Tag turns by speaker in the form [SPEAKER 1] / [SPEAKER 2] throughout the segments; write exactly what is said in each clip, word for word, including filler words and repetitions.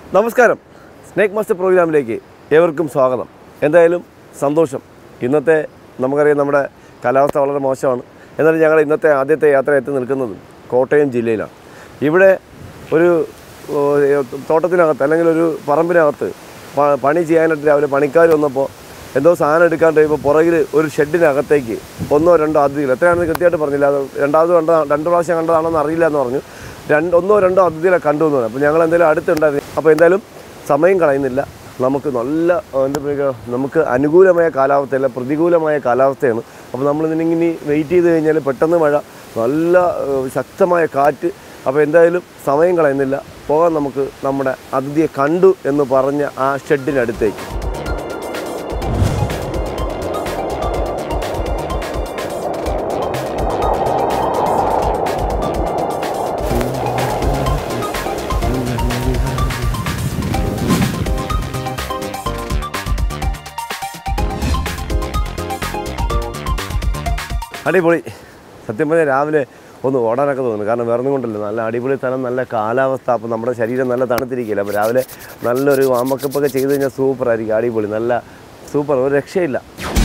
[SPEAKER 1] നമസ്കാരം. Snake master പ്രോഗ്രാമിലേക്ക് ഏവർക്കും സ്വാഗതം. എന്തായാലും സന്തോഷം. ഇന്നത്തെ നമുക്കറിയാം നമ്മുടെ കാലാവസ്ഥ വളരെ മോശമാണ്. എന്നാലും ഞങ്ങൾ ഇന്നത്തെ ആദ്യത്തെ യാത്ര എത്തി നിൽക്കുന്നത് കോട്ടയം ജില്ലയിലാണ്. ഇവിടെ ഒരു തോട്ടത്തിനകത്ത് അല്ലെങ്കിൽ ഒരു പറമ്പിനകത്ത് പണി ചെയ്യാനായിട്ട് രാവിലെ പണിക്കാർ വന്നപ്പോൾ എന്തോ സാധനം എടുക്കാൻ കഴിയുമ്പോൾ പുറകിൽ ഒരു ഷെഡിനകത്തേക്ക് ഒന്നോ രണ്ടോ അതിഥികൾ, എത്രയാണെന്ന് കൃത്യമായിട്ട് പറഞ്ഞില്ല, അത് രണ്ടാമത് കണ്ട രണ്ട് പ്രാവശ്യം കണ്ടതാണെന്ന് അറിയില്ല എന്ന് പറഞ്ഞു. രണ്ട് ഒന്നോ രണ്ടോ അതിഥികളെ കണ്ടു എന്ന് പറഞ്ഞു. അപ്പോൾ ഞങ്ങൾ എന്തായാലും അടുത്തുണ്ടായിരുന്നു. അപ്പോൾ എന്തായാലും സമയം കളയുന്നില്ല. നമുക്ക് നല്ല എന്താ പറയുക, നമുക്ക് അനുകൂലമായ കാലാവസ്ഥയല്ല, പ്രതികൂലമായ കാലാവസ്ഥയാണ്. അപ്പോൾ നമ്മളിതിനിങ്ങനെ വെയിറ്റ് ചെയ്ത് കഴിഞ്ഞാൽ പെട്ടെന്ന് മഴ, നല്ല ശക്തമായ കാറ്റ്. അപ്പോൾ എന്തായാലും സമയം കളയുന്നില്ല, പോകാൻ നമുക്ക് നമ്മുടെ അതിഥിയെ കണ്ടു എന്ന് പറഞ്ഞ ആ ഷെഡിനടുത്തേക്ക്. അടിപൊളി. സത്യം പറഞ്ഞാൽ രാവിലെ ഒന്ന് ഓടാനൊക്കെ തോന്നുന്നു. കാരണം വേറൊന്നും കൊണ്ടല്ലോ, നല്ല അടിപൊളി സ്ഥലം, നല്ല കാലാവസ്ഥ. അപ്പോൾ നമ്മുടെ ശരീരം നല്ല തണുത്തിരിക്കില്ല. അപ്പോൾ രാവിലെ നല്ലൊരു വാമക്കപ്പൊക്കെ ചെയ്ത് കഴിഞ്ഞാൽ സൂപ്പറായിരിക്കും. അടിപൊളി, നല്ല സൂപ്പർ, ഒരു രക്ഷയില്ല.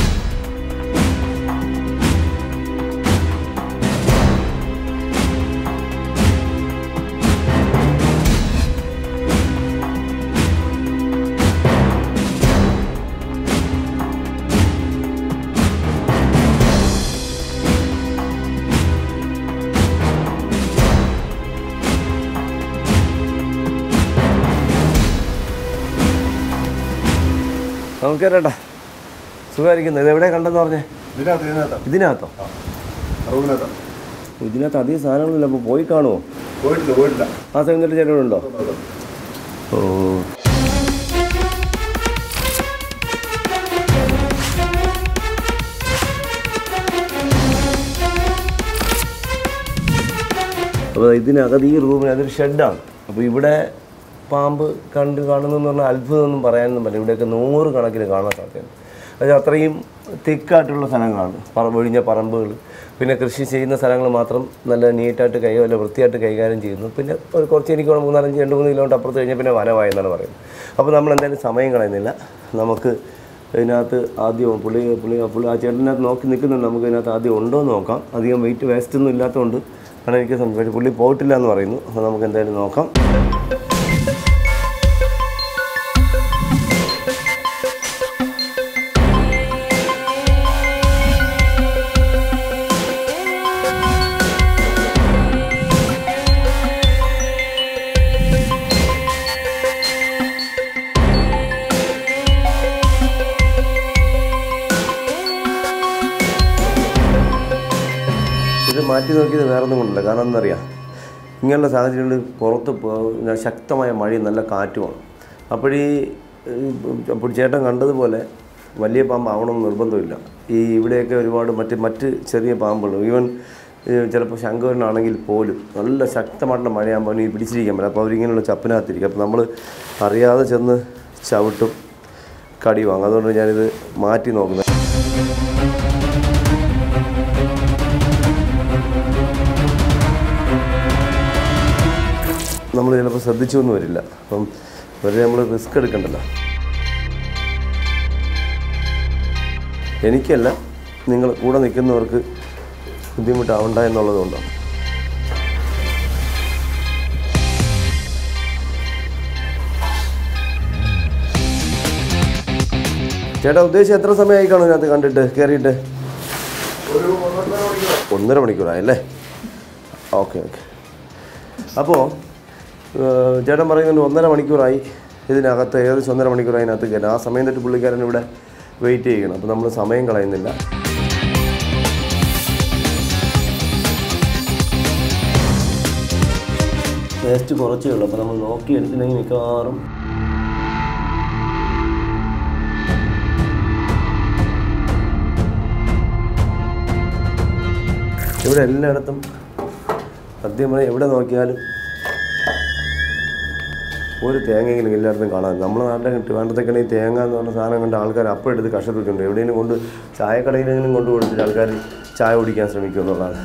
[SPEAKER 1] നമുക്കേട്ടാ സുഖമായിരിക്കുന്നു. ഇത് എവിടെ കണ്ടെന്ന് പറഞ്ഞേ? ഇതിനകത്തോ? ഇതിനകത്ത് അധികം സാധനങ്ങളില്ല. അപ്പോൾ പോയി കാണുമോ?
[SPEAKER 2] പോയിട്ടില്ല പോയിട്ടില്ല
[SPEAKER 1] ആ സമയത്ത് ചേട്ടനുണ്ടോ? ഓ, അപ്പോൾ ഇതിനകത്ത് ഈ റൂമിന് അതൊരു ഷെഡാണ്. അപ്പോൾ ഇവിടെ പാമ്പ് കണ്ട് കാണുന്നതെന്ന് പറഞ്ഞാൽ അത്ഭുതമൊന്നും പറയാനൊന്നും പറ്റില്ല. ഇവിടെയൊക്കെ നൂറ് കണക്കിന് കാണാൻ സാധ്യതയുണ്ട്. അത് അത്രയും തിക്കായിട്ടുള്ള സ്ഥലങ്ങളാണ്, പറ ഒഴിഞ്ഞ പറമ്പുകൾ. പിന്നെ കൃഷി ചെയ്യുന്ന സ്ഥലങ്ങൾ മാത്രം നല്ല നീറ്റായിട്ട് കൈ അല്ല വൃത്തിയായിട്ട് കൈകാര്യം ചെയ്യുന്നു. പിന്നെ ഒരു കുറച്ച് എനിക്ക് മൂന്നാലഞ്ച് രണ്ട് മൂന്ന് കിലോമീറ്റർ അപ്പുറത്ത് കഴിഞ്ഞാൽ പിന്നെ വനമായെന്നാണ് പറയുന്നത്. അപ്പോൾ നമ്മൾ എന്തായാലും സമയം കളയുന്നില്ല. നമുക്ക് ഇതിനകത്ത് ആദ്യം പുള്ളി പുള്ളി പുള്ളി ആ ചേട്ടനകത്ത് നോക്കി നിൽക്കുന്നുണ്ട്. നമുക്ക് ഇതിനകത്ത് ആദ്യം ഉണ്ടോ എന്ന് നോക്കാം. അധികം വെയിറ്റ് വേസ്റ്റ് ഒന്നും ഇല്ലാത്തതുകൊണ്ട് കാരണം എനിക്ക് സംഭവിച്ചു. പുള്ളി പോയിട്ടില്ല എന്ന് പറയുന്നു. അപ്പോൾ നമുക്ക് എന്തായാലും നോക്കാം. ഇത് മാറ്റി നോക്കിയത് വേറെ ഒന്നും കൊണ്ടല്ല. കാരണം എന്നറിയാം, ഇങ്ങനെയുള്ള സാഹചര്യങ്ങളിൽ പുറത്ത് ശക്തമായ മഴയും നല്ല കാറ്റുമാണ്. അപ്പോഴീ അപ്പോൾ ചേട്ടൻ കണ്ടതുപോലെ വലിയ പാമ്പ് ആവണമെന്ന് നിർബന്ധമില്ല. ഈ ഇവിടെയൊക്കെ ഒരുപാട് മറ്റ് മറ്റ് ചെറിയ പാമ്പുകൾ, ഈവൻ ചിലപ്പോൾ ശംഖുവരനാണെങ്കിൽ പോലും നല്ല ശക്തമായിട്ടുള്ള മഴയാകുമ്പോൾ ഈ പിടിച്ചിരിക്കാൻ പറ്റില്ല. അപ്പോൾ അവരിങ്ങനെയുള്ള ചപ്പിനകത്തിരിക്കും. അപ്പോൾ നമ്മൾ അറിയാതെ ചെന്ന് ചവിട്ടും, കടി വാങ്ങും. അതുകൊണ്ട് ഞാനിത് മാറ്റി നോക്കുന്നത്. നമ്മൾ ചിലപ്പോൾ ശ്രദ്ധിച്ചൊന്നും വരില്ല. അപ്പം വെറുതെ നമ്മൾ റിസ്ക് എടുക്കണ്ടല്ലോ. എനിക്കല്ല, നിങ്ങൾ കൂടെ നിൽക്കുന്നവർക്ക് ബുദ്ധിമുട്ടാവണ്ട എന്നുള്ളതുകൊണ്ടാണ്. ചേട്ടാ ഉദ്ദേശിച്ച് എത്ര സമയമായി കാണും ഇതിനകത്ത് കണ്ടിട്ട് കയറിയിട്ട്? ഒന്നര മണിക്കൂറായല്ലേ? Okay okay. അപ്പോൾ ചേട്ടൻ പറയുന്നുണ്ട് ഒന്നര മണിക്കൂറായി ഇതിനകത്ത്, ഏകദേശം ഒന്നര മണിക്കൂറായി അതിനകത്ത് കയറാം. ആ സമയം തൊട്ട് പുള്ളിക്കാരൻ ഇവിടെ വെയിറ്റ് ചെയ്യണം. അപ്പോൾ നമ്മൾ സമയം കളയുന്നില്ല. വേസ്റ്റ് കുറച്ചേ ഉള്ളൂ. അപ്പോൾ നമ്മൾ നോക്കി എടുത്തില്ലെങ്കിൽ മിക്കവാറും ഇവിടെ എല്ലായിടത്തും സത്യം പറഞ്ഞാൽ എവിടെ നോക്കിയാലും ഒരു തേങ്ങയെങ്കിലും എല്ലായിടത്തും കാണാൻ. നമ്മളെ നാട്ടിലെ കിട്ടി വേണ്ടതൊക്കെയാണ് ഈ തേങ്ങ എന്ന് പറഞ്ഞ സാധനം കണ്ട് ആൾക്കാർ അപ്പം എടുത്ത് കഷ്ടപ്പെട്ടിട്ടുണ്ട്. എവിടെയെങ്കിലും കൊണ്ട് ചായക്കടയിലെങ്കിലും കൊണ്ട് കൊടുത്തിട്ട് ആൾക്കാർ ചായ കുടിക്കാൻ ശ്രമിക്കും എന്നുള്ളതാണ്.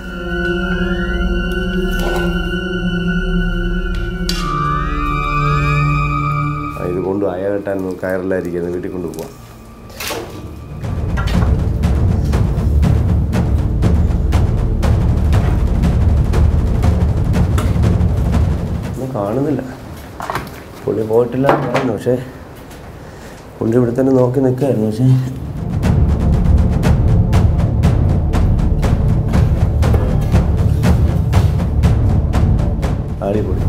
[SPEAKER 1] കെട്ടാനൊന്നും കയറില്ലായിരിക്കുന്നത്, വീട്ടിൽ കൊണ്ടുപോകാം. ഒന്നും കാണുന്നില്ല, പുള്ളി പോയിട്ടില്ല പറയുന്നു. പക്ഷേ പുള്ളി ഇവിടെ തന്നെ നോക്കി നിൽക്കുകയായിരുന്നു. പക്ഷേ അടിപൊളി.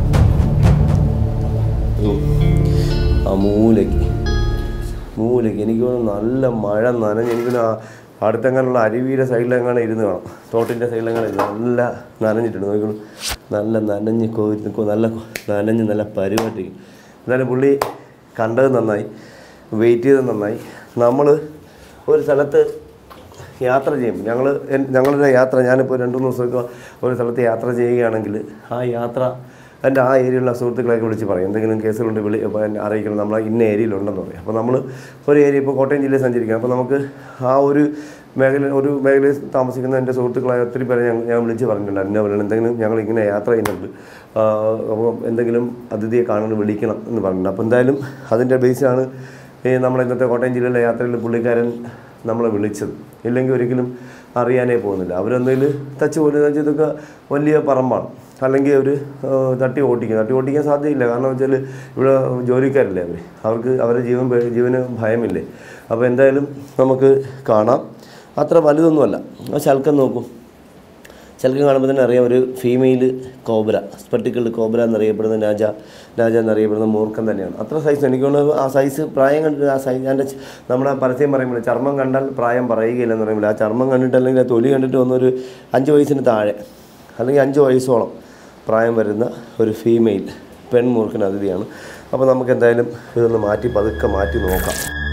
[SPEAKER 1] ആ മൂലയ്ക്ക് മൂലയ്ക്ക് എനിക്ക് തോന്നുന്നു നല്ല മഴ നനഞ്ഞ് എനിക്കൊന്ന് അടുത്തെങ്ങാനുള്ള അരുവിയുടെ സൈഡിലെങ്ങാനും ഇരുന്ന് കാണാം, തോട്ടിൻ്റെ സൈഡിലെങ്ങാനും ഇരുന്ന് നല്ല നനഞ്ഞിട്ടുണ്ട്. നോക്കിക്കോളൂ, നല്ല നനഞ്ഞ് കോരി നല്ല നനഞ്ഞ് നല്ല പരിപാടി. എന്നാലും പുള്ളി കണ്ടത് നന്നായി, വെയിറ്റ് ചെയ്തത് നന്നായി. നമ്മൾ ഒരു സ്ഥലത്ത് യാത്ര ചെയ്യും, ഞങ്ങൾ ഞങ്ങളുടെ യാത്ര ഞാനിപ്പോൾ രണ്ട് മൂന്ന് ദിവസമൊക്കെ ഒരു സ്ഥലത്ത് യാത്ര ചെയ്യുകയാണെങ്കിൽ ആ യാത്ര എൻ്റെ ആ ഏരിയയിലുള്ള സുഹൃത്തുക്കളെയൊക്കെ വിളിച്ച് പറയും, എന്തെങ്കിലും കേസുകളുണ്ട് വിളി അറിയിക്കണം, നമ്മൾ ഇന്ന ഏരിയയിലുണ്ടെന്ന് പറയും. അപ്പോൾ നമ്മൾ ഒരു ഏരിയ ഇപ്പോൾ കോട്ടയം ജില്ലയിൽ സഞ്ചരിക്കാം. അപ്പോൾ നമുക്ക് ആ ഒരു മേഖല ഒരു മേഖലയിൽ താമസിക്കുന്ന എൻ്റെ സുഹൃത്തുക്കളായ ഒത്തിരി പേരെ ഞാൻ ഞാൻ വിളിച്ച് പറഞ്ഞിട്ടുണ്ട്, എന്നെ പറയണം എന്തെങ്കിലും ഞങ്ങൾ ഇങ്ങനെ യാത്ര ചെയ്യുന്നുണ്ട്, അപ്പോൾ എന്തെങ്കിലും അതിഥിയെ കാണാൻ വിളിക്കണം എന്ന് പറഞ്ഞിട്ടുണ്ട്. അപ്പോൾ എന്തായാലും അതിൻ്റെ ബേസിലാണ് ഈ നമ്മൾ ഇന്നത്തെ കോട്ടയം ജില്ലയിലെ യാത്രയിൽ പുള്ളിക്കാരൻ നമ്മളെ വിളിച്ചത്. ഇല്ലെങ്കിൽ ഒരിക്കലും അറിയാനേ പോകുന്നില്ല. അവരെന്തെങ്കിലും ടച്ച് പോലും ടച്ച് ഇതൊക്കെ വലിയ പറമ്പാണ്, അല്ലെങ്കിൽ അവർ തട്ടി ഓട്ടിക്കും തട്ടി ഓട്ടിക്കാൻ സാധ്യതയില്ല. കാരണം വെച്ചാൽ ഇവിടെ ജോലിക്കാരില്ലേ അവർ, അവർക്ക് അവരുടെ ജീവൻ ജീവന് ഭയമില്ലേ. അപ്പോൾ എന്തായാലും നമുക്ക് കാണാം. അത്ര വലുതൊന്നുമല്ല. ആ ശൽക്കം നോക്കും, ശൽക്കം കാണുമ്പോൾ തന്നെ അറിയാം ഒരു ഫീമെയിൽ കോബ്ര, സ്പെർട്ടിക്കിൾഡ് കോബ്ര എന്നറിയപ്പെടുന്ന രാജ രാജ എന്നറിയപ്പെടുന്ന മൂർഖം തന്നെയാണ്. അത്ര സൈസ് എനിക്ക് തോന്നുന്നു. ആ സൈസ് പ്രായം കണ്ടിട്ട് ആ സൈസ് എൻ്റെ നമ്മുടെ പരസ്യം പറയുമ്പോൾ ചർമ്മം കണ്ടാൽ പ്രായം പറയുകയില്ലെന്ന് പറയുമ്പോൾ ആ ചർമ്മം കണ്ടിട്ട് അല്ലെങ്കിൽ ആ തൊലി കണ്ടിട്ട് വന്നൊരു അഞ്ച് വയസ്സിന് താഴെ അല്ലെങ്കിൽ അഞ്ച് വയസ്സോളം പ്രായം വരുന്ന ഒരു ഫീമെയിൽ പെൺമൂർഖൻ അതിഥിയാണ്. അപ്പോൾ നമുക്ക് എന്തായാലും ഇതൊന്ന് മാറ്റി പതുക്കെ മാറ്റി നോക്കാം.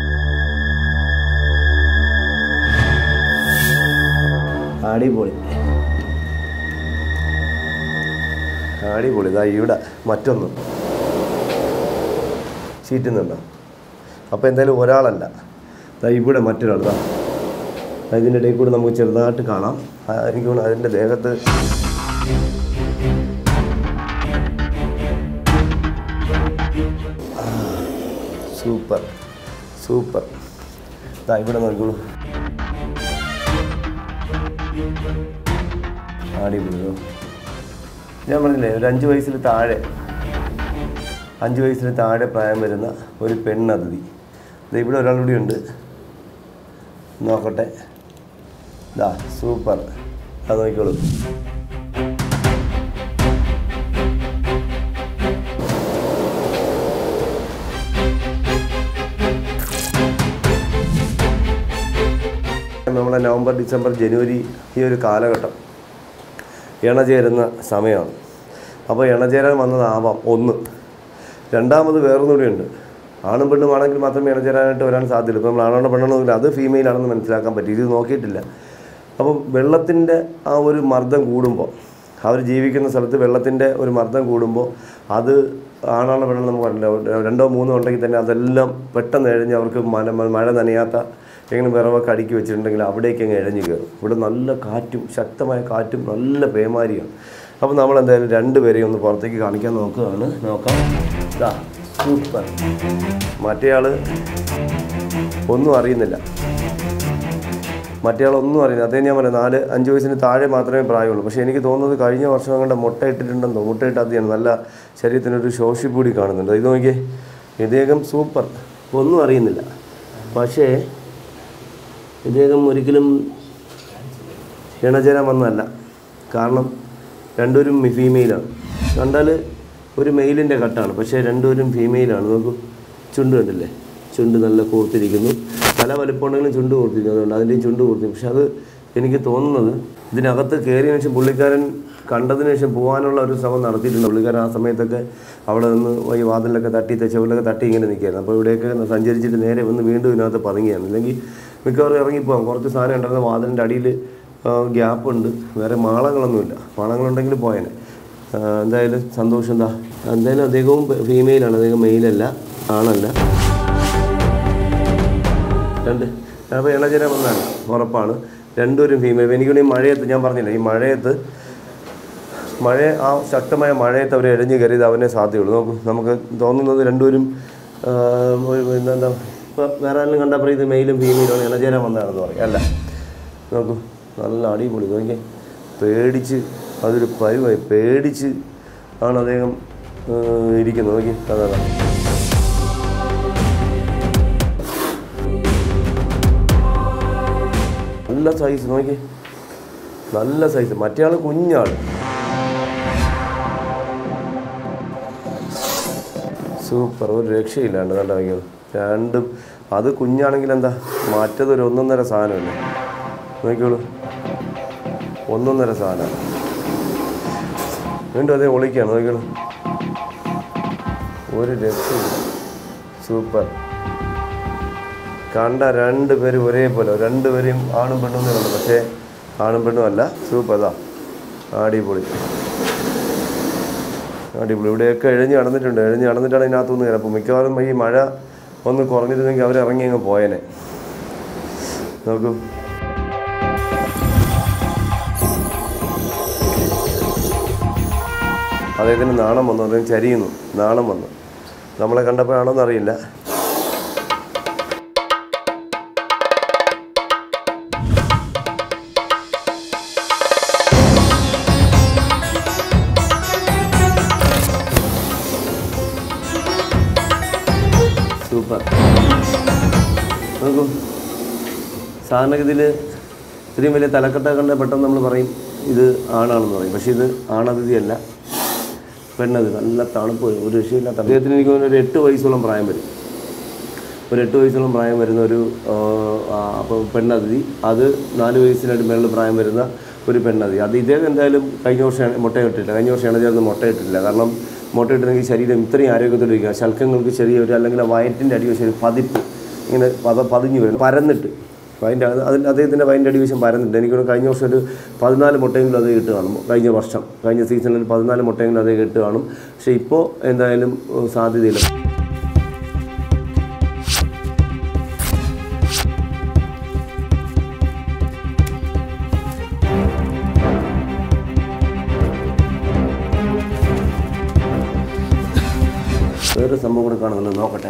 [SPEAKER 1] അടിപൊളി അടിപൊളി. ഇതാ ഇവിടെ മറ്റൊന്ന് ചീറ്റുന്നുണ്ടോ? അപ്പോൾ എന്തായാലും ഒരാളല്ല, ഇതാ ഇവിടെ മറ്റൊരാൾ. ഇതാ ഇതിൻ്റെ ഇടയിൽ കൂടെ നമുക്ക് ചെറുതായിട്ട് കാണാം. എനിക്ക് തോന്നുന്നു അതിൻ്റെ ദേഹത്ത് സൂപ്പർ സൂപ്പർ. ഇതാ ഇവിടെ നോക്കിക്കോളൂ, അടിപൊളിയോ. ഞാൻ പറഞ്ഞില്ലേ ഒരു അഞ്ച് വയസ്സിൽ താഴെ അഞ്ച് വയസ്സിൽ താഴെ പ്രായം വരുന്ന ഒരു പെണ്ണതിഥി. ഇത് ഇവിടെ ഒരാൾ കൂടി ഉണ്ട്, നോക്കട്ടെ. ഇതാ സൂപ്പർ, അത് നോക്കിക്കോളൂ. നമ്മളെ നവംബർ ഡിസംബർ ജനുവരി ഈ ഒരു കാലഘട്ടം ഇണചേരുന്ന സമയമാണ്. അപ്പോൾ ഇണചേരാൻ വന്നതാവാം ഒന്ന്. രണ്ടാമത് വേറൊന്നുകൂടിയുണ്ട്, ആണും പെണ്ണും ആണെങ്കിൽ മാത്രമേ ഇണചേരാനായിട്ട് വരാൻ സാധ്യതയുള്ളൂ. ഇപ്പോൾ നമ്മൾ ആണോ പെണ്ണാണെന്നില്ല, അത് ഫീമെയിൽ ആണെന്ന് മനസ്സിലാക്കാൻ പറ്റും, ഇത് നോക്കിയിട്ടില്ല. അപ്പം വെള്ളത്തിൻ്റെ ആ ഒരു മർദ്ദം കൂടുമ്പോൾ, അവർ ജീവിക്കുന്ന സ്ഥലത്ത് വെള്ളത്തിൻ്റെ ഒരു മർദ്ദം കൂടുമ്പോൾ അത് ആണാണോ പെണ്ണാണെന്ന് നമുക്ക് പറഞ്ഞില്ല. രണ്ടോ മൂന്നോ ഉണ്ടെങ്കിൽ തന്നെ അതെല്ലാം പെട്ടെന്ന് എഴഞ്ഞ് അവർക്ക് മഴ മഴ നനയാത്ത എങ്ങനെ വിറവൊക്കെ അടുക്കി വെച്ചിട്ടുണ്ടെങ്കിൽ അവിടേക്ക് അങ്ങ് ഇഴഞ്ഞു കയറും. ഇവിടെ നല്ല കാറ്റും ശക്തമായ കാറ്റും നല്ല പേമാരിയാണ്. അപ്പോൾ നമ്മൾ എന്തായാലും രണ്ടുപേരെയും ഒന്ന് പുറത്തേക്ക് കാണിക്കാൻ നോക്കുകയാണ്. നോക്കാം. ഇതാ സൂപ്പർ. മറ്റേയാൾ ഒന്നും അറിയുന്നില്ല, മറ്റേയാളൊന്നും അറിയില്ല. അതേ ഞാൻ പറയാം, നാല് അഞ്ച് വയസ്സിന് താഴെ മാത്രമേ പ്രായമുള്ളൂ. പക്ഷേ എനിക്ക് തോന്നുന്നത് കഴിഞ്ഞ വർഷം അങ്ങോട്ട് മുട്ട ഇട്ടിട്ടുണ്ടെന്നോ, മുട്ടയിട്ട് അതിയാണ് നല്ല ശരീരത്തിനൊരു ശോഷിപ്പൂടി കാണുന്നുണ്ട്. ഇത് നോക്കിയേ, ഇദ്ദേഹം സൂപ്പർ, ഒന്നും അറിയുന്നില്ല. പക്ഷേ ഇദ്ദേഹം ഒരിക്കലും ഇണചേരാൻ വന്നതല്ല, കാരണം രണ്ടുപേരും ഫീമെയിലാണ്. കണ്ടാൽ ഒരു മെയിലിൻ്റെ കട്ടാണ്, പക്ഷേ രണ്ടുപേരും ഫീമെയിലാണ്. നോക്കൂ, ചുണ്ട് കണ്ടില്ലേ, ചുണ്ട് നല്ല കൂർത്തിരിക്കുന്നു. പല വലുപ്പമുണ്ടെങ്കിലും ചുണ്ട് കൂർത്തിരിക്കുന്നു, അതുകൊണ്ട് അതിൻ്റെയും ചുണ്ട് കൂർത്തി. പക്ഷെ അത് എനിക്ക് തോന്നുന്നത് ഇതിനകത്ത് കയറിയതിനു ശേഷം പുള്ളിക്കാരൻ കണ്ടതിന് ശേഷം പോകാനുള്ള ഒരു ശ്രമം നടത്തിയിട്ടുണ്ട്. പുള്ളിക്കാരൻ ആ സമയത്തൊക്കെ അവിടെ നിന്ന് ഈ വാതിലൊക്കെ തട്ടി ചെവിലൊക്കെ തട്ടി ഇങ്ങനെ നിൽക്കുകയായിരുന്നു. അപ്പോൾ ഇവിടെയൊക്കെ സഞ്ചരിച്ചിട്ട് നേരെ വന്ന് വീണ്ടും ഇതിനകത്ത് പതുങ്ങിയാണ്. അല്ലെങ്കിൽ മിക്കവാറും ഇറങ്ങിപ്പോകാം. കുറച്ച് സാധനം ഉണ്ടായിരുന്ന വാതിലിൻ്റെ അടിയിൽ ഗ്യാപ്പുണ്ട്, വേറെ മാളങ്ങളൊന്നുമില്ല. മാളങ്ങളുണ്ടെങ്കിൽ പോയേനെ. എന്തായാലും സന്തോഷം. എന്താ എന്തായാലും അദ്ദേഹവും ഫീമെയിലാണ്, അദ്ദേഹം മെയിലല്ല, ആണല്ല. രണ്ട് അപ്പോൾ ഇണചേരാൻ വന്നതാണ് ഉറപ്പാണ്. രണ്ടുപേരും ഫീമെയിൽ. എനിക്കൊരു ഈ മഴയത്ത് ഞാൻ പറഞ്ഞില്ല, ഈ മഴയത്ത് മഴ ആ ശക്തമായ മഴയത്ത് അവർ എഴഞ്ഞു കയറിയത് അവനെ സാധ്യതയുള്ളൂ. നോക്കൂ, നമുക്ക് തോന്നുന്നത് രണ്ടുപേരും എന്താ ഇപ്പോൾ വേറെ ആരെങ്കിലും കണ്ടാൽ പറയും ഇത് മെയിലും ഫീമെയിലും ഇണചേരാൻ വന്നതാണെന്ന് പറയും. അല്ല, നോക്കൂ, നല്ല അടിപൊളി. നോക്കി പേടിച്ച് അതൊരു പരിവായി പേടിച്ച് ആണ് അദ്ദേഹം ഇരിക്കുന്നത്. നോക്കി അതാണ് നല്ല സൈസ്. നോക്കി നല്ല സൈസ്. മറ്റേ ആൾ കുഞ്ഞാൾ. സൂപ്പർ, ഒരു രക്ഷയില്ലാണ്ട് നല്ല വാങ്ങിയത് രണ്ടും. അത് കുഞ്ഞാണെങ്കിൽ എന്താ മറ്റേത് ഒരു ഒന്നൊന്നര സാധനമല്ലേ. നോക്കിയോളൂ, ഒന്നൊന്നര സാധനമാണ്. വീണ്ടും അതേ ഒളിക്കാണ്. നോക്കിയോളൂ, ഒരു രക്ഷയില്ല. സൂപ്പർ. കണ്ട രണ്ട് പേരും ഒരേപോലെ, രണ്ടുപേരെയും ആണും പെണ്ണും കണ്ടു, പക്ഷേ ആണും പെണ്ണും അല്ല. സൂപ്പർ. അതാ അടിപൊളി അടിപൊളി. ഇവിടെയൊക്കെ എഴഞ്ഞ് നടന്നിട്ടുണ്ട്. എഴഞ്ഞ് നടന്നിട്ടാണ് ഇതിനകത്തുനിന്ന് കയറും. അപ്പോൾ മിക്കവാറും ഈ മഴ ഒന്ന് കുറഞ്ഞിരുന്നെങ്കിൽ അവരിറങ്ങി അങ്ങ് പോയേനെ. നോക്കൂ, അദ്ദേഹത്തിന് നാണം വന്നു. അദ്ദേഹം ചരിയുന്നു, നാണം വന്നു. നമ്മളെ കണ്ടപ്പോഴാണോന്ന് അറിയില്ല. സൂപ്പർ. നോക്കൂ, സാധാരണഗതിയിൽ ഇത്രയും വലിയ തലക്കെട്ട കണ്ട പെട്ടെന്ന് നമ്മൾ പറയും ഇത് ആണാണെന്ന് പറയും. പക്ഷേ ഇത് ആണതിഥിയല്ല, പെണ്ണത്. നല്ല തണുപ്പ്, ഒരു രക്ഷയില്ലാത്ത. അദ്ദേഹത്തിന് എനിക്ക് തോന്നുന്നു ഒരു എട്ട് വയസ്സോളം പ്രായം വരും. ഒരു എട്ട് വയസ്സോളം പ്രായം വരുന്ന ഒരു അപ്പോൾ പെണ്ണതിഥി. അത് നാല് വയസ്സിനായിട്ട് മേളിൽ പ്രായം വരുന്ന ഒരു പെണ്ണതിഥി. അത് ഇദ്ദേഹം എന്തായാലും കഴിഞ്ഞ വർഷം മുട്ടയിട്ടില്ല. കഴിഞ്ഞ വർഷം ഇണചേർന്ന് മുട്ടയിട്ടില്ല. കാരണം മുട്ടയിട്ടില്ലെങ്കിൽ ശരീരം ഇത്രയും ആരോഗ്യത്തോടെ ഇരിക്കുക. ശൽക്കങ്ങൾക്ക് ചെറിയൊരു അല്ലെങ്കിൽ വയറ്റിൻ്റെ അടിവശം പതിപ്പ് ഇങ്ങനെ പത പതിഞ്ഞു വരും, പരന്നിട്ട്. അതിൻ്റെ അതിൽ അദ്ദേഹത്തിൻ്റെ വയറ്റിൻ്റെ അടിവശം പരന്നിട്ട്. എനിക്കൊരു കഴിഞ്ഞ വർഷം ഒരു പതിനാല് മുട്ടയെങ്കിലും അത് കിട്ട് കാണും. കഴിഞ്ഞ വർഷം കഴിഞ്ഞ സീസണിൽ പതിനാല് മുട്ടയെങ്കിലും അത് കിട്ട് കാണും. പക്ഷേ ഇപ്പോൾ എന്തായാലും സാധ്യതയില്ല. വേറൊരു സംഭവം കൂടെ കാണുന്നുണ്ട്, നോക്കട്ടെ.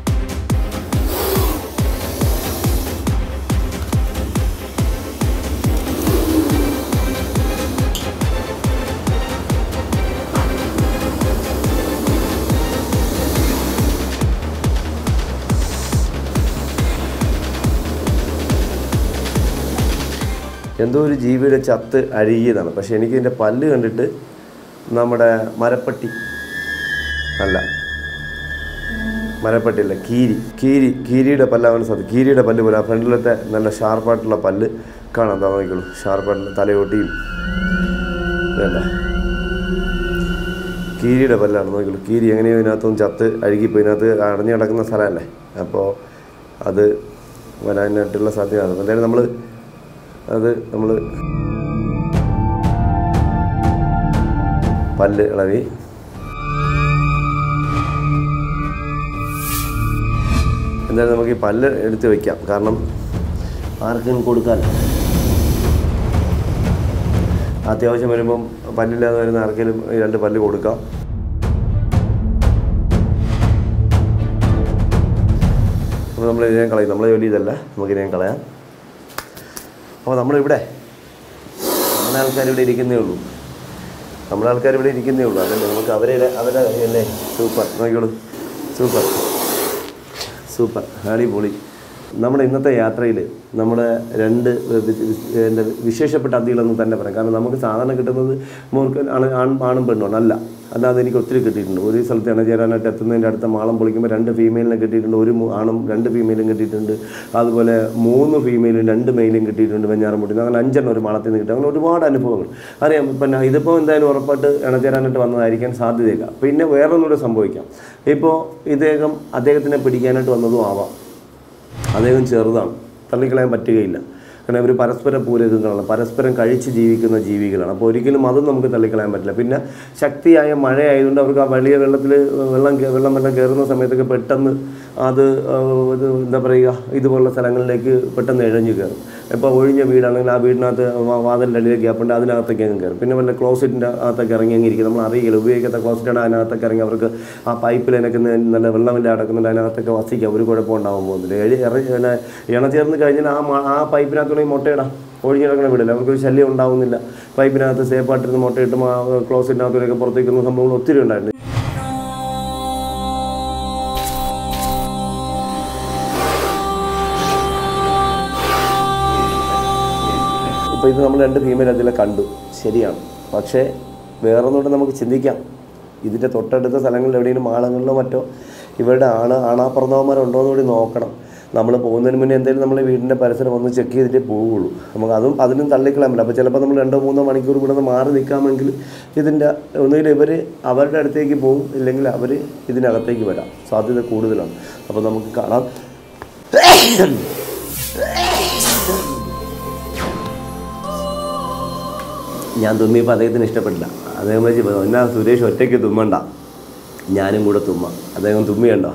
[SPEAKER 1] എന്തോ ഒരു ജീവിയുടെ ചത്ത് അഴുകിയതാണ്. പക്ഷെ എനിക്ക് ഇതിൻ്റെ പല്ല് കണ്ടിട്ട് നമ്മുടെ മരപ്പട്ടി അല്ല, മരപ്പട്ടിയല്ല, കീരി കീരി കീരിയുടെ പല്ലാവാൻ സാധിക്കും. കീരിയുടെ പല്ല് പോലെ ആ ഫ്രണ്ടിലത്തെ നല്ല ഷാർപ്പായിട്ടുള്ള പല്ല് കാണാൻ താമസിക്കുള്ളൂ. ഷാർപ്പായിട്ടുള്ള തലയോട്ടിയും വേണ്ട കീരിയുടെ പല്ലാണ്. നോക്കിയുള്ളൂ, കീരി എങ്ങനെയോ ഇതിനകത്തൊന്നും ചത്ത് അഴുകിപ്പോയി. ഇതിനകത്ത് അടഞ്ഞു കിടക്കുന്ന സ്ഥലമല്ലേ, അപ്പോൾ അത് വരാനായിട്ടുള്ള സാധ്യതയാണ്. എന്തായാലും നമ്മൾ അത് നമ്മൾ പല്ല് ഇളവി എന്തായാലും നമുക്ക് ഈ പല്ല് എടുത്ത് വയ്ക്കാം. കാരണം ആർക്കും കൊടുക്കാൻ അത്യാവശ്യം വരുമ്പം പല്ലില്ലാതെ വരുന്ന ആർക്കെങ്കിലും ഈ രണ്ട് പല്ല് കൊടുക്കാം. അപ്പോൾ നമ്മൾ ഇതിനെ കളയും. നമ്മളെ ജോലി ഇതല്ല, നമുക്കിതിനെ കളയാം. അപ്പോൾ നമ്മളിവിടെ നമ്മുടെ ആൾക്കാർ ഇവിടെ ഇരിക്കുന്നേ ഉള്ളൂ. നമ്മുടെ ആൾക്കാർ ഇവിടെ ഇരിക്കുന്നേ ഉള്ളൂ. അതല്ലേ നമുക്ക് അവരെ അവരുടെ കാര്യമല്ലേ. സൂപ്പർ, നോക്കിയോളൂ, സൂപ്പർ സൂപ്പർ അടിപൊളി. നമ്മുടെ ഇന്നത്തെ യാത്രയിൽ നമ്മുടെ രണ്ട് എന്താ വിശേഷപ്പെട്ട അതിഥികളെന്ന് തന്നെ പറയാം. കാരണം നമുക്ക് സാധാരണ കിട്ടുന്നത് മൂർക്ക് ആണ് ആൺ ആണും പെണ്ണുമാണ്. അല്ല അല്ലാതെ എനിക്ക് ഒത്തിരി കിട്ടിയിട്ടുണ്ട്. ഒരു സ്ഥലത്ത് ഇണചേരാനായിട്ട് എത്തുന്നതിൻ്റെ അടുത്ത മാളം പൊളിക്കുമ്പോൾ രണ്ട് ഫീമെയിലിനെ കിട്ടിയിട്ടുണ്ട്, ഒരു ആണും രണ്ട് ഫീമെയിലും കിട്ടിയിട്ടുണ്ട്. അതുപോലെ മൂന്ന് ഫീമെയിലും രണ്ട് മെയിലും കിട്ടിയിട്ടുണ്ട്, വെഞ്ഞാറും മുട്ടിന്. അങ്ങനെ അഞ്ചെണ്ണം ഒരു മാളത്തിൽ നിന്ന് കിട്ടും. അങ്ങനെ ഒരുപാട് അനുഭവങ്ങൾ അറിയാം. പിന്നെ ഇതിപ്പോൾ എന്തായാലും ഉറപ്പായിട്ട് ഇണചേരാനായിട്ട് വന്നതായിരിക്കാൻ സാധ്യതയില്ല. പിന്നെ വേറൊന്നുകൂടെ സംഭവിക്കാം. ഇപ്പോൾ ഇദ്ദേഹം അദ്ദേഹത്തിനെ പിടിക്കാനായിട്ട് വന്നതും ആവാം. അദ്ദേഹം ചെറുതാണ്, തള്ളിക്കളയാൻ പറ്റുകയില്ല. കാരണം ഇവർ പരസ്പര പൂരകങ്ങളാണ്, പരസ്പരം കഴിച്ച് ജീവിക്കുന്ന ജീവികളാണ്. അപ്പോൾ ഒരിക്കലും അതും നമുക്ക് തള്ളിക്കളയാൻ പറ്റില്ല. പിന്നെ ശക്തിയായ മഴയായതുകൊണ്ട് അവർക്ക് ആ വലിയ വെള്ളത്തിൽ വെള്ളം വെള്ളം വെള്ളം കയറുന്ന സമയത്തൊക്കെ പെട്ടെന്ന് അത് എന്താ പറയുക, ഇതുപോലുള്ള സ്ഥലങ്ങളിലേക്ക് പെട്ടെന്ന് ഇഴഞ്ഞു കയറും. ഇപ്പോൾ ഒഴിഞ്ഞ വീടാണെങ്കിൽ ആ വീടിനകത്ത് വാതിലിൻ്റെ അടിയിലേക്ക് ഗ്യാപ്പുണ്ട്, അതിനകത്തേക്ക് അങ്ങ് കയറും. പിന്നെ വല്ല ക്ലോസറ്റിൻ്റെ അകത്തൊക്കെ ഇറങ്ങി അങ്ങിരിക്കും. നമ്മൾ അറിയില്ല, ഉപയോഗിക്കാത്ത ക്ലോസറ്റാണ് അതിനകത്തൊക്കെ ഇറങ്ങി അവർക്ക് ആ പൈപ്പിൽ എനിക്ക് നല്ല വെള്ളമില്ല അടക്കുന്നുണ്ട്, അതിനകത്തൊക്കെ വസിക്കാം, ഒരു കുഴപ്പം ഉണ്ടാകാൻ പോകുന്നില്ല. എഴി ഇറങ്ങി പിന്നെ ഇണ ചേർന്ന് കഴിഞ്ഞാൽ ആ ആ പൈപ്പിനകത്തുണ്ടെങ്കിൽ മുട്ടയിടാം, ഒഴിഞ്ഞിടക്കണ വീടില്ല, അവർക്കൊരു ശല്യം ഉണ്ടാകുന്നില്ല. പൈപ്പിനകത്ത് സേഫായിട്ടിരുന്ന് മുട്ടയിട്ടും ആ ക്ലോസറ്റിനകത്തൊക്കെ പുറത്തേക്കുന്ന സംഭവങ്ങൾ ഒത്തിരി ഉണ്ടായിരുന്നു. ഇപ്പോൾ ഇത് നമ്മൾ രണ്ട് ഫീമെയിൽ അതിലെ കണ്ടു, ശരിയാണ്. പക്ഷേ വേറൊന്നുകൂടെ നമുക്ക് ചിന്തിക്കാം. ഇതിൻ്റെ തൊട്ടടുത്ത സ്ഥലങ്ങളിൽ എവിടെയെങ്കിലും മാളങ്ങളിലോ മറ്റോ ഇവരുടെ ആണ് ആണാപ്രദവന്മാരുണ്ടോ എന്ന് കൂടി നോക്കണം. നമ്മൾ പോകുന്നതിന് മുന്നേ എന്തെങ്കിലും നമ്മൾ വീടിൻ്റെ പരിസരം ഒന്ന് ചെക്ക് ചെയ്തിട്ടേ പോവുകയുള്ളൂ. നമുക്ക് അതും അതിനും തള്ളിക്കളയാൻ പറ്റില്ല. അപ്പോൾ ചിലപ്പോൾ നമ്മൾ രണ്ടോ മൂന്നോ മണിക്കൂർ ഇവിടെ നിന്ന് മാറി നിൽക്കാമെങ്കിൽ ഇതിൻ്റെ ഒന്നുകിൽ ഇവർ അവരുടെ അടുത്തേക്ക് പോകും, ഇല്ലെങ്കിൽ അവർ ഇതിനകത്തേക്ക് വരാം, സാധ്യത കൂടുതലാണ്. അപ്പോൾ നമുക്ക് കാണാം. ഞാൻ തുമ്മിയപ്പോൾ അദ്ദേഹത്തിന് ഇഷ്ടപ്പെട്ടില്ല. അദ്ദേഹം വെച്ച് എന്നാ സുരേഷ് ഒറ്റയ്ക്ക് തുമ്മണ്ട, ഞാനും കൂടെ തുമ്മ. അദ്ദേഹം തുമ്മിയുണ്ടോ?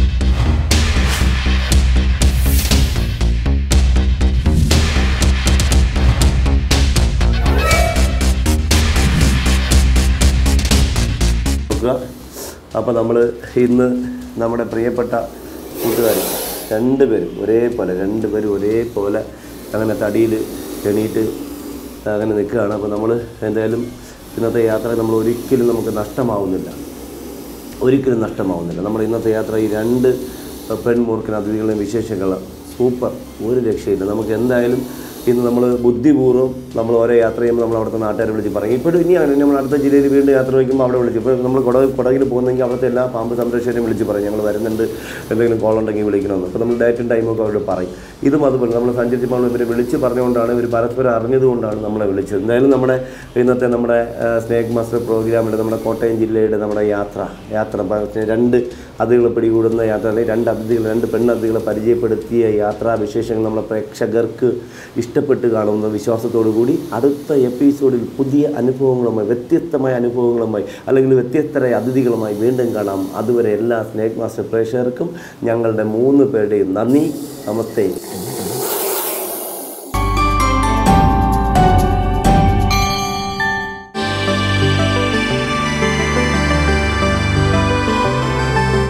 [SPEAKER 1] അപ്പോൾ നമ്മൾ ഇന്ന് നമ്മുടെ പ്രിയപ്പെട്ട കൂട്ടുകാർ രണ്ടുപേരും ഒരേപോലെ രണ്ടുപേരും ഒരേപോലെ അങ്ങനെ തടിയിൽ എണീറ്റ് അങ്ങനെ നിൽക്കുകയാണ്. അപ്പോൾ നമ്മൾ എന്തായാലും ഇന്നത്തെ യാത്ര നമ്മൾ ഒരിക്കലും നമുക്ക് നഷ്ടമാവുന്നില്ല, ഒരിക്കലും നഷ്ടമാവുന്നില്ല. നമ്മൾ ഇന്നത്തെ യാത്ര ഈ രണ്ട് പെൺമൂർഖൻ അതിഥികളുടെയും വിശേഷങ്ങൾ സൂപ്പർ, ഒരു രക്ഷയില്ല. നമുക്ക് എന്തായാലും ഇന്ന് നമ്മൾ ബുദ്ധിപൂർവ്വം നമ്മൾ ഓരോ യാത്ര ചെയ്യുമ്പോൾ നമ്മൾ അവിടുത്തെ നാട്ടുകാരെ വിളിച്ച് പറയും. ഇപ്പോഴും ഇനിയാണ് നമ്മൾ അടുത്ത ജില്ലയിൽ വീണ്ടും യാത്ര വയ്ക്കുമ്പോൾ അവിടെ വിളിച്ചു. ഇപ്പോൾ നമ്മൾ കുട കുടകിൽ പോകുന്നെങ്കിൽ അവിടുത്തെ എല്ലാ പാമ്പ് സംരക്ഷകരെയും വിളിച്ച് പറയും, ഞങ്ങൾ വരുന്നുണ്ട്, എന്തെങ്കിലും കോൾ ഉണ്ടെങ്കിൽ വിളിക്കണമെന്ന്. അപ്പോൾ നമ്മൾ ഡേറ്റും ടൈമൊക്കെ അവരോട് പറയും. ഇതും അതുപോലെ നമ്മൾ സഞ്ചരിക്കുമ്പോൾ ഇവരെ വിളിച്ച് പറഞ്ഞുകൊണ്ടാണ്, ഇവർ പരസ്പരം അറിഞ്ഞതുകൊണ്ടാണ് നമ്മളെ വിളിച്ചത്. എന്തായാലും നമ്മുടെ ഇന്നത്തെ നമ്മുടെ സ്നേക് മാസ്റ്റർ പ്രോഗ്രാമിൽ നമ്മുടെ കോട്ടയം ജില്ലയുടെ നമ്മുടെ യാത്ര യാത്ര രണ്ട് അതിഥികളെ പിടികൂടുന്ന യാത്ര, അല്ലെങ്കിൽ രണ്ട് അതിഥികൾ രണ്ട് പെണ്ണതിഥികളെ പരിചയപ്പെടുത്തിയ യാത്രാവിശേഷങ്ങൾ നമ്മളെ പ്രേക്ഷകർക്ക് ഇഷ്ടപ്പെട്ട് കാണുന്ന വിശ്വാസത്തോടു കൂടി അടുത്ത എപ്പിസോഡിൽ പുതിയ അനുഭവങ്ങളുമായി, വ്യത്യസ്തമായ അനുഭവങ്ങളുമായി, അല്ലെങ്കിൽ വ്യത്യസ്തരായ അതിഥികളുമായി വീണ്ടും കാണാം. അതുവരെ എല്ലാ സ്നേക് മാസ്റ്റർ പ്രേക്ഷകർക്കും ഞങ്ങളുടെ മൂന്ന് പേരുടെയും നന്ദി, നമസ്തേ.